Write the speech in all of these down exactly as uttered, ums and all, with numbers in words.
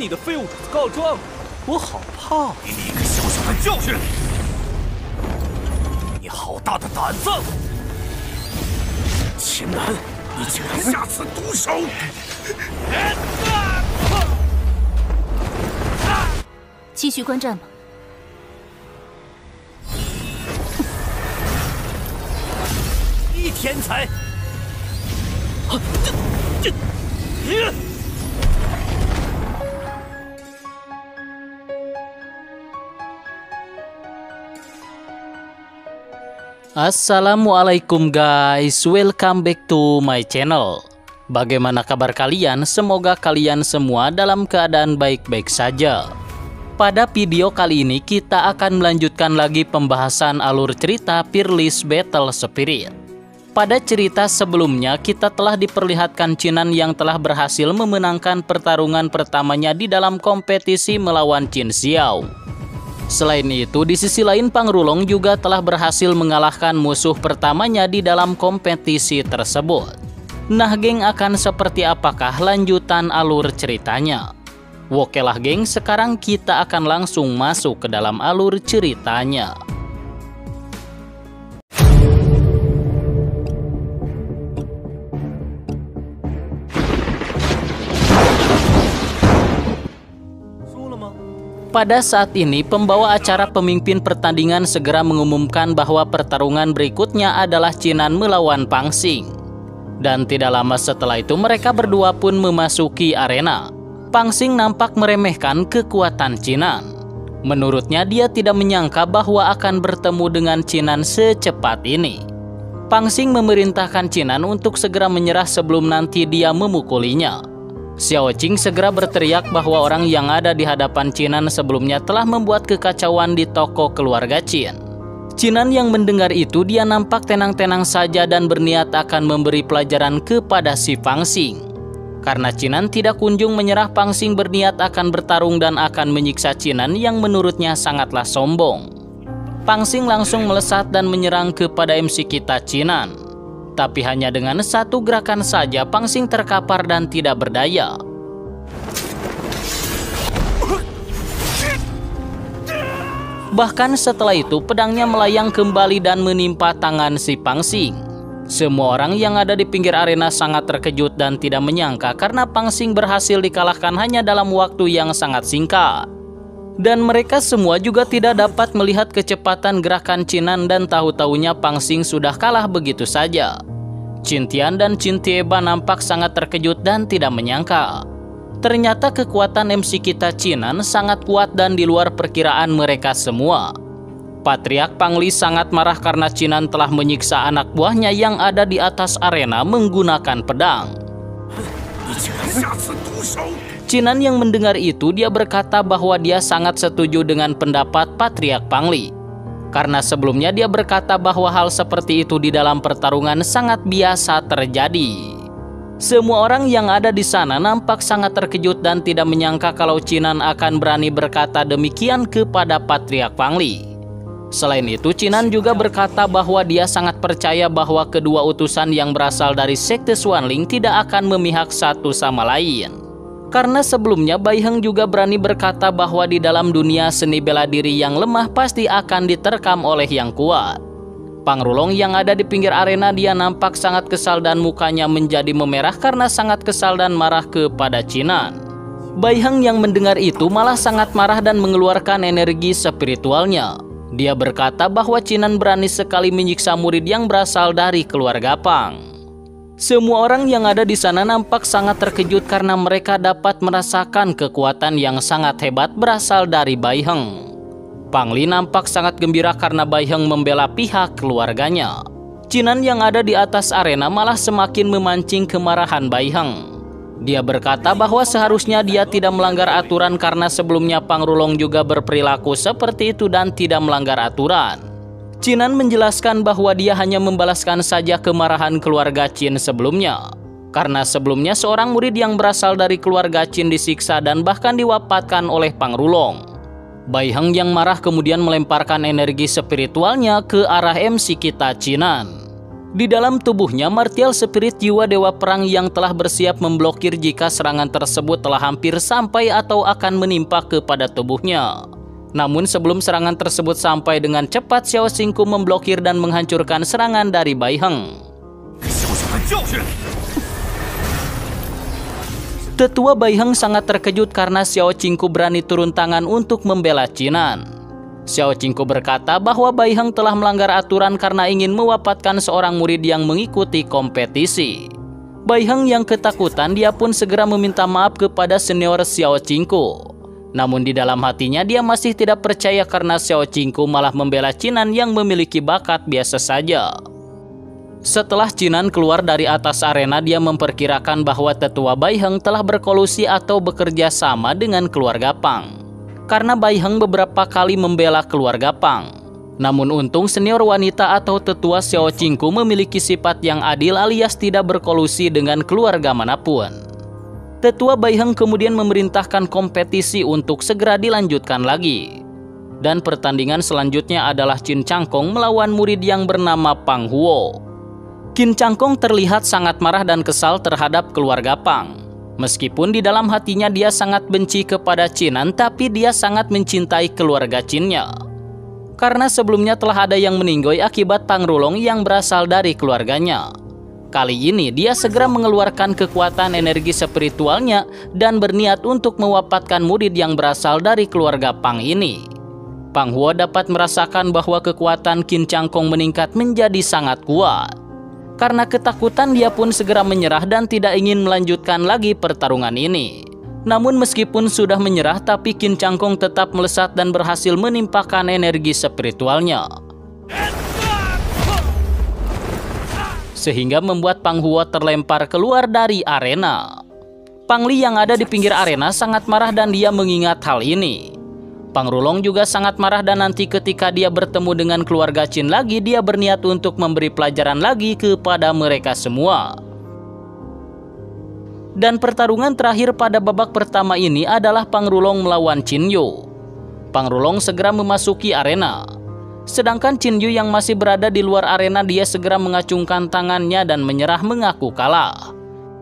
你的废物主子告状，我好怕。 给你一个小小的教训！你好大的胆子！秦南，你竟然下此毒手！ 继续观战吧。 一天才！啊，这这，你！ Assalamualaikum guys, welcome back to my channel. Bagaimana kabar kalian? Semoga kalian semua dalam keadaan baik-baik saja. Pada video kali ini kita akan melanjutkan lagi pembahasan alur cerita Fearless Battle Spirit. Pada cerita sebelumnya kita telah diperlihatkan Qinan yang telah berhasil memenangkan pertarungan pertamanya di dalam kompetisi melawan Qin Xiao. Selain itu, di sisi lain Pang Rulong juga telah berhasil mengalahkan musuh pertamanya di dalam kompetisi tersebut. Nah geng, akan seperti apakah lanjutan alur ceritanya? Oke lah geng, sekarang kita akan langsung masuk ke dalam alur ceritanya. Pada saat ini, pembawa acara pemimpin pertandingan segera mengumumkan bahwa pertarungan berikutnya adalah Qinan melawan Pang Xing. Dan tidak lama setelah itu mereka berdua pun memasuki arena. Pang Xing nampak meremehkan kekuatan Qinan. Menurutnya dia tidak menyangka bahwa akan bertemu dengan Qinan secepat ini. Pang Xing memerintahkan Qinan untuk segera menyerah sebelum nanti dia memukulinya. Xiao Qing segera berteriak bahwa orang yang ada di hadapan Qinan sebelumnya telah membuat kekacauan di toko keluarga Qin. Qinan yang mendengar itu dia nampak tenang-tenang saja dan berniat akan memberi pelajaran kepada si Pang Xing. Karena Qinan tidak kunjung menyerah, Pang Xing berniat akan bertarung dan akan menyiksa Qinan yang menurutnya sangatlah sombong. Pang Xing langsung melesat dan menyerang kepada M C kita Qinan. Tapi hanya dengan satu gerakan saja Pang Xing terkapar dan tidak berdaya. Bahkan setelah itu pedangnya melayang kembali dan menimpa tangan si Pang Xing. Semua orang yang ada di pinggir arena sangat terkejut dan tidak menyangka karena Pang Xing berhasil dikalahkan hanya dalam waktu yang sangat singkat. Dan mereka semua juga tidak dapat melihat kecepatan gerakan Qinan dan tahu-tahunya Pang Xing sudah kalah begitu saja. Qin Tian dan Qin Tieba nampak sangat terkejut dan tidak menyangka. Ternyata kekuatan M C kita Qinan sangat kuat dan di luar perkiraan mereka semua. Patriark Pang Li sangat marah karena Qinan telah menyiksa anak buahnya yang ada di atas arena menggunakan pedang. Qinan yang mendengar itu dia berkata bahwa dia sangat setuju dengan pendapat Patriark Pang Li. Karena sebelumnya dia berkata bahwa hal seperti itu di dalam pertarungan sangat biasa terjadi. Semua orang yang ada di sana nampak sangat terkejut dan tidak menyangka kalau Qinan akan berani berkata demikian kepada Patriark Pang Li. Selain itu, Qinan juga berkata bahwa dia sangat percaya bahwa kedua utusan yang berasal dari Sekte Xuanling tidak akan memihak satu sama lain. Karena sebelumnya Bai Heng juga berani berkata bahwa di dalam dunia seni bela diri yang lemah pasti akan diterkam oleh yang kuat. Pang Rulong yang ada di pinggir arena dia nampak sangat kesal dan mukanya menjadi memerah karena sangat kesal dan marah kepada Qinan. Bai Heng yang mendengar itu malah sangat marah dan mengeluarkan energi spiritualnya. Dia berkata bahwa Qinan berani sekali menyiksa murid yang berasal dari keluarga Pang. Semua orang yang ada di sana nampak sangat terkejut karena mereka dapat merasakan kekuatan yang sangat hebat berasal dari Bai Heng. Pang Li nampak sangat gembira karena Bai Heng membela pihak keluarganya. Qinan yang ada di atas arena malah semakin memancing kemarahan Bai Heng. Dia berkata bahwa seharusnya dia tidak melanggar aturan karena sebelumnya Pang Rulong juga berperilaku seperti itu dan tidak melanggar aturan. Qinan menjelaskan bahwa dia hanya membalaskan saja kemarahan keluarga Qin sebelumnya. Karena sebelumnya seorang murid yang berasal dari keluarga Qin disiksa dan bahkan diwafatkan oleh Pang Rulong. Bai Heng yang marah kemudian melemparkan energi spiritualnya ke arah M C kita Qinan. Di dalam tubuhnya, martial spirit jiwa dewa perang yang telah bersiap memblokir jika serangan tersebut telah hampir sampai atau akan menimpa kepada tubuhnya. Namun sebelum serangan tersebut sampai dengan cepat, Xiao Qingku memblokir dan menghancurkan serangan dari Bai Heng. Tetua Bai Heng sangat terkejut karena Xiao Qingku berani turun tangan untuk membela Qinan. Xiao Qingku berkata bahwa Bai Heng telah melanggar aturan karena ingin mewafatkan seorang murid yang mengikuti kompetisi. Bai Heng yang ketakutan, dia pun segera meminta maaf kepada senior Xiao Qingku. Namun di dalam hatinya dia masih tidak percaya karena Xiao Qingku malah membela Qinan yang memiliki bakat biasa saja. Setelah Qinan keluar dari atas arena, dia memperkirakan bahwa tetua Bai Heng telah berkolusi atau bekerja sama dengan keluarga Pang. Karena Bai Heng beberapa kali membela keluarga Pang. Namun untung senior wanita atau tetua Xiao Qingku memiliki sifat yang adil alias tidak berkolusi dengan keluarga manapun. Tetua Bai Heng kemudian memerintahkan kompetisi untuk segera dilanjutkan lagi. Dan pertandingan selanjutnya adalah Qin Changkong melawan murid yang bernama Pang Huo. Qin Changkong terlihat sangat marah dan kesal terhadap keluarga Pang. Meskipun di dalam hatinya dia sangat benci kepada Qinan, tapi dia sangat mencintai keluarga Qinnya. Karena sebelumnya telah ada yang meninggoy akibat Pangrulong yang berasal dari keluarganya. Kali ini dia segera mengeluarkan kekuatan energi spiritualnya dan berniat untuk mewafatkan murid yang berasal dari keluarga Pang ini. Pang Huo dapat merasakan bahwa kekuatan Qin Changkong meningkat menjadi sangat kuat. Karena ketakutan, dia pun segera menyerah dan tidak ingin melanjutkan lagi pertarungan ini. Namun meskipun sudah menyerah, tapi Qin Changkong tetap melesat dan berhasil menimpakan energi spiritualnya. Sehingga membuat Pang Huo terlempar keluar dari arena. Pang Li yang ada di pinggir arena sangat marah dan dia mengingat hal ini. Pang Rulong juga sangat marah dan nanti ketika dia bertemu dengan keluarga Qin lagi, dia berniat untuk memberi pelajaran lagi kepada mereka semua. Dan pertarungan terakhir pada babak pertama ini adalah Pang Rulong melawan Qin Yu. Pang Rulong segera memasuki arena. Sedangkan Qin Yu yang masih berada di luar arena, dia segera mengacungkan tangannya dan menyerah mengaku kalah.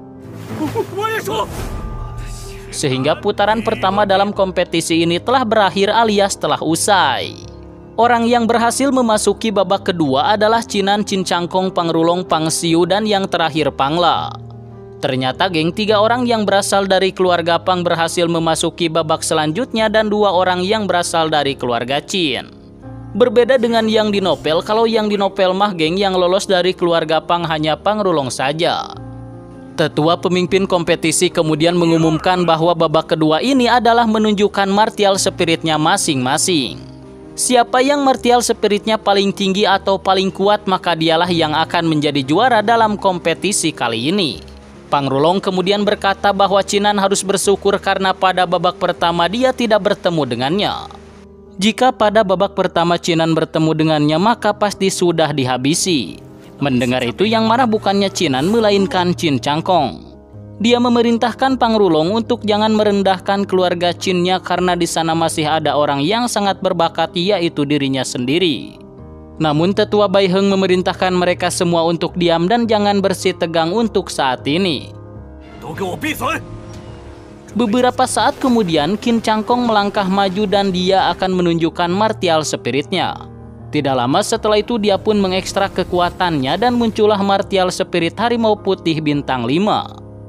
Sehingga putaran pertama dalam kompetisi ini telah berakhir alias telah usai. Orang yang berhasil memasuki babak kedua adalah Qinan, Qin Changkong, Pang Rulong, Pang Xiu, dan yang terakhir Pang La. Ternyata geng tiga orang yang berasal dari keluarga Pang berhasil memasuki babak selanjutnya dan dua orang yang berasal dari keluarga Qin. Berbeda dengan yang di novel, kalau yang di novel mah geng yang lolos dari keluarga Pang hanya Pang Rulong saja. Tetua pemimpin kompetisi kemudian mengumumkan bahwa babak kedua ini adalah menunjukkan martial spiritnya masing-masing. Siapa yang martial spiritnya paling tinggi atau paling kuat, maka dialah yang akan menjadi juara dalam kompetisi kali ini. Pang Rulong kemudian berkata bahwa Qinan harus bersyukur karena pada babak pertama dia tidak bertemu dengannya. Jika pada babak pertama Qinan bertemu dengannya, maka pasti sudah dihabisi. Mendengar itu yang marah bukannya Qinan melainkan Qin Changkong. Dia memerintahkan Pang Rulong untuk jangan merendahkan keluarga Qinnya karena di sana masih ada orang yang sangat berbakat, yaitu dirinya sendiri. Namun tetua Bai Heng memerintahkan mereka semua untuk diam dan jangan bersitegang untuk saat ini. Beberapa saat kemudian Qin Changkong melangkah maju dan dia akan menunjukkan martial spiritnya. Tidak lama setelah itu dia pun mengekstrak kekuatannya dan muncullah martial spirit harimau putih bintang lima.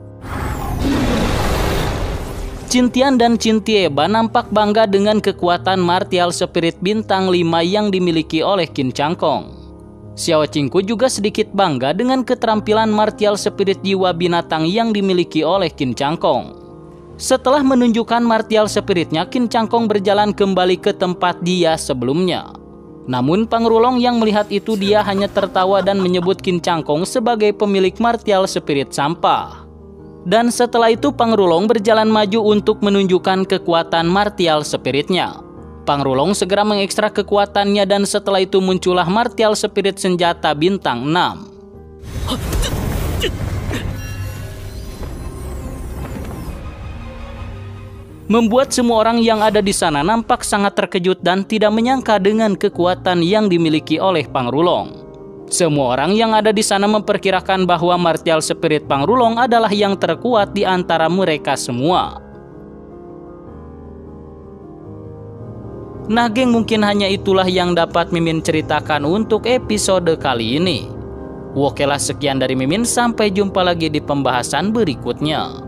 Qin Tian dan Qin Tieba nampak bangga dengan kekuatan martial spirit bintang lima yang dimiliki oleh Qin Changkong. Xiao Qingku juga sedikit bangga dengan keterampilan martial spirit jiwa binatang yang dimiliki oleh Qin Changkong. Setelah menunjukkan martial spiritnya, Qin Changkong berjalan kembali ke tempat dia sebelumnya. Namun Pang Rulong yang melihat itu, dia hanya tertawa dan menyebut Qin Changkong sebagai pemilik martial spirit sampah. Dan setelah itu Pang Rulong berjalan maju untuk menunjukkan kekuatan martial spiritnya. Pang Rulong segera mengekstrak kekuatannya dan setelah itu muncullah martial spirit senjata bintang enam. Membuat semua orang yang ada di sana nampak sangat terkejut dan tidak menyangka dengan kekuatan yang dimiliki oleh Pang Rulong. Semua orang yang ada di sana memperkirakan bahwa martial spirit Pangrulong adalah yang terkuat di antara mereka semua. Nah geng, mungkin hanya itulah yang dapat Mimin ceritakan untuk episode kali ini. Oke lah, sekian dari Mimin, sampai jumpa lagi di pembahasan berikutnya.